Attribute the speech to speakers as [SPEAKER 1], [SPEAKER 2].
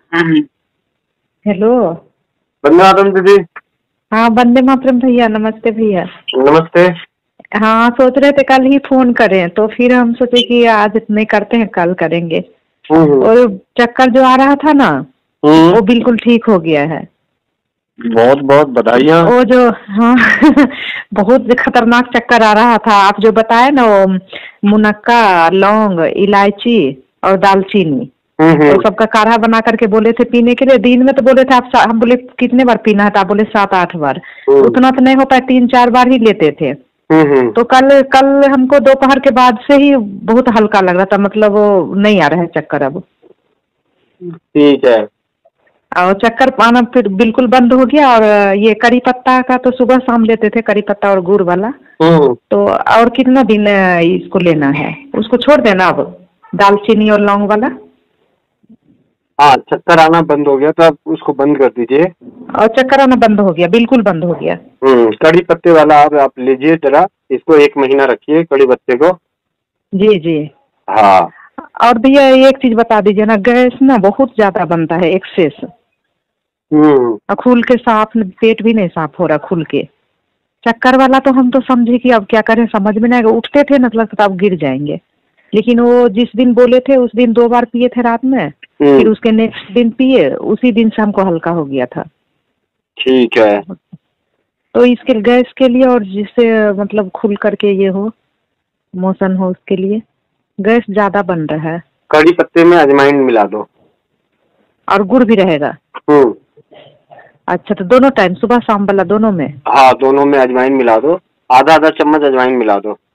[SPEAKER 1] Hello.
[SPEAKER 2] Vande Mataram दीदी।
[SPEAKER 1] हाँ, वंदे मातरम भैया। नमस्ते भैया।
[SPEAKER 2] नमस्ते।
[SPEAKER 1] हाँ, सोच रहे थे कल ही फोन करें, तो फिर हम सोचे कि आज नहीं करते हैं, कल करेंगे। और चक्कर जो आ रहा था ना, वो बिल्कुल ठीक हो गया है।
[SPEAKER 2] बहुत बहुत बधाइयाँ।
[SPEAKER 1] वो जो हाँ बहुत खतरनाक चक्कर आ रहा था। आप जो बताए ना, वो मुनक्का, लौंग, इलायची और दालचीनी, तो सबका काढ़ा बना करके बोले थे पीने के लिए। दिन में तो बोले थे आप, हम बोले कितने बार पीना है, तो आप बोले 7-8 बार। उतना तो नहीं हो पाया, 3-4 बार ही लेते थे। तो कल कल हमको दोपहर के बाद से ही बहुत हल्का लग रहा था, मतलब वो नहीं आ रहा है चक्कर अब।
[SPEAKER 2] ठीक है।
[SPEAKER 1] और चक्कर आना फिर बिल्कुल बंद हो गया। और ये करी पत्ता का तो सुबह शाम लेते थे, करी पत्ता और गुड़ वाला। तो और कितना दिन इसको लेना है, उसको छोड़ देना अब, दालचीनी और लौंग वाला।
[SPEAKER 2] हाँ, चक्कर आना बंद हो गया तो आप उसको बंद कर दीजिए।
[SPEAKER 1] और चक्कर आना बंद हो गया, बिल्कुल बंद हो गया।
[SPEAKER 2] कड़ी पत्ते वाला आप लीजिए जरा, इसको 1 महीना रखिए कड़ी पत्ते को।
[SPEAKER 1] जी जी।
[SPEAKER 2] हाँ।
[SPEAKER 1] और भैया एक चीज बता दीजिए ना, गैस ना बहुत ज्यादा बनता है, एक्सेस। और खुल के साफ पेट भी नहीं साफ हो रहा खुल के। चक्कर वाला तो हम तो समझे कि अब क्या करें, समझ में नहीं आएगा। उठते थे ना, लगता था अब गिर जाएंगे। लेकिन वो जिस दिन बोले थे उस दिन 2 बार पिए थे रात में, फिर उसके नेक्स्ट दिन पिए, उसी दिन से हमको हल्का हो गया था।
[SPEAKER 2] ठीक है।
[SPEAKER 1] तो इसके गैस के लिए, और जिससे मतलब खुल करके ये हो, मोशन हो, उसके लिए गैस ज्यादा बन रहा है।
[SPEAKER 2] कड़ी पत्ते में अजवाइन मिला दो।
[SPEAKER 1] और गुड़ भी रहेगा? अच्छा, तो दोनों टाइम, सुबह शाम वाला दोनों में?
[SPEAKER 2] हाँ, दोनों में अजवाइन मिला दो। आधा आधा चम्मच अजवाइन मिला दो।